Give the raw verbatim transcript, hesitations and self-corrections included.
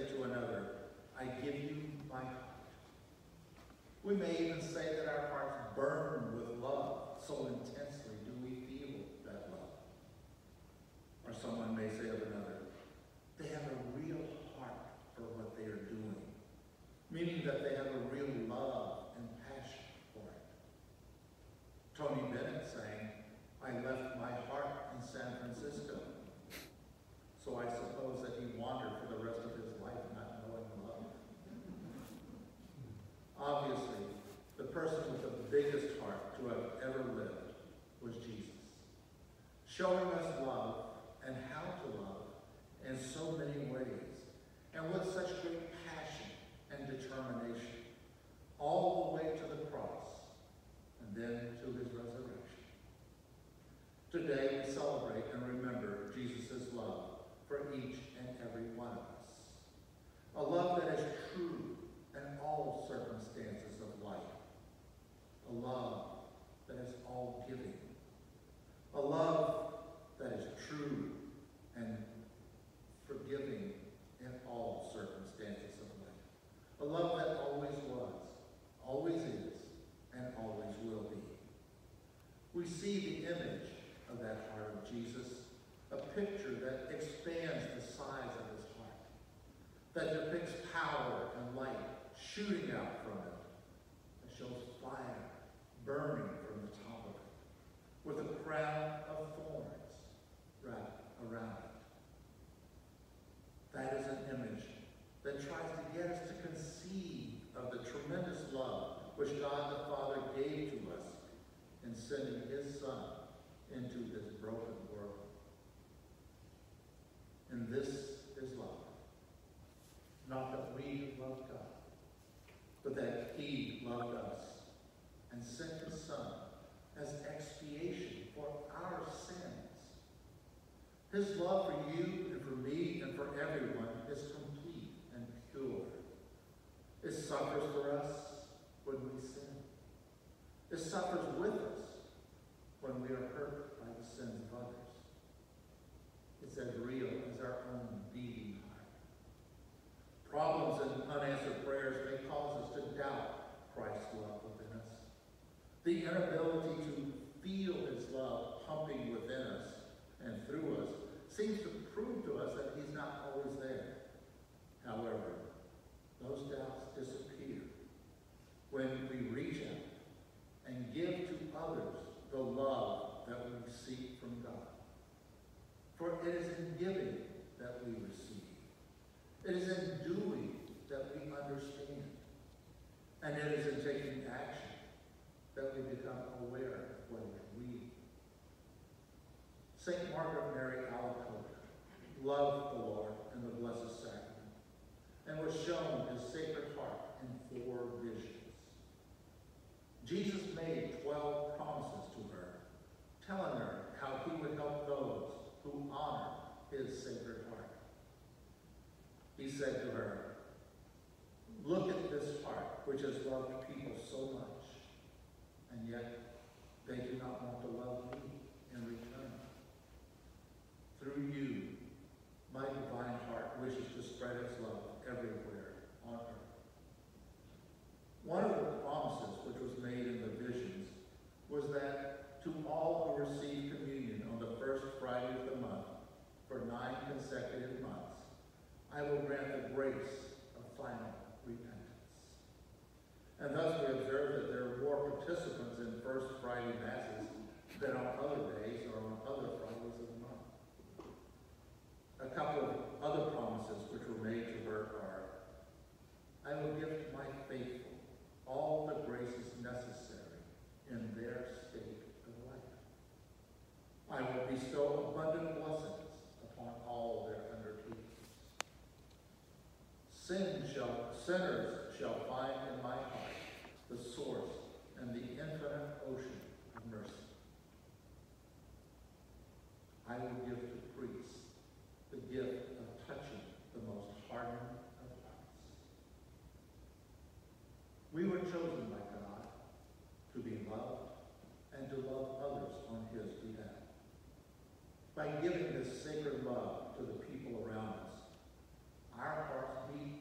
say to another, I give you my heart. We may even say that our hearts burn with love. So intensely do we feel that love. Or someone may say of another, they have a real heart for what they are doing. Meaning that they have a real love and passion for it. Tony Bennett sang, I left my heart in San Francisco. So I suppose that he wandered for the rest of his life not knowing love. Obviously, the person with the biggest heart to have ever lived was Jesus, showing us love and how to love in so many ways, and with such great passion and determination, all the way to the cross, and then to his resurrection. Today we celebrate and remember Jesus' love for each and every one of us. A love that is true in all circumstances of life. A love that is all giving. A love that is true and forgiving in all circumstances of life. A love that always was, always is, and always will be. We see the image of that heart of Jesus, a picture that expands the size of his heart, that depicts power and light shooting out from it, that shows fire burning from the top of it, with a crown of thorns wrapped around it. That is an image that tries to get us to conceive of the tremendous love which God the Father gave to us in sending his Son into this broken world. And this is love. Not that we loved God, but that he loved us and sent his Son as expiation for our sins. His love for you and for me and for everyone is complete and pure. It suffers for us when we sin. It suffers with us when we are hurt by the sins of others. It's as real as our own beating heart. Problems and unanswered prayers may cause us to doubt Christ's love within us. The inability to feel his love pumping within us and through us seems to prove to us that he's not always there. However, those doubts disappear when we reach out and give to others the love that we seek from God. For it is in giving that we receive. It is in doing that we understand. And it is in taking action that we become aware of what we need. Saint Margaret Mary Alacoque loved the Lord and the Blessed Sacrament and was shown his Sacred Heart in four visions. Jesus made twelve promises to her, telling her how he would help those who honor his Sacred Heart. He said to her, look at this heart which has loved people so much, and yet they do not want to love me in return. Through you, my divine heart wishes to spread its love everywhere on earth. One of the promises which was made in the visions was that to all who receive communion on the first Friday of the month for nine consecutive months, I will grant the grace of final repentance. And thus we observe that there are more participants in First Friday Masses than on other days or on other Fridays of the month. A couple of other promises which were made to her are, I will give to my faithful all the graces necessary in their state of life. I will bestow abundant blessings upon all their undertakings. Sin shall, sinners shall find in my heart the source and the infinite ocean of mercy. I will give to priests the gift of touching the most hardened of hearts. We were chosen by God to be loved and to love others on his behalf. By giving this sacred love to the people around us, our hearts beat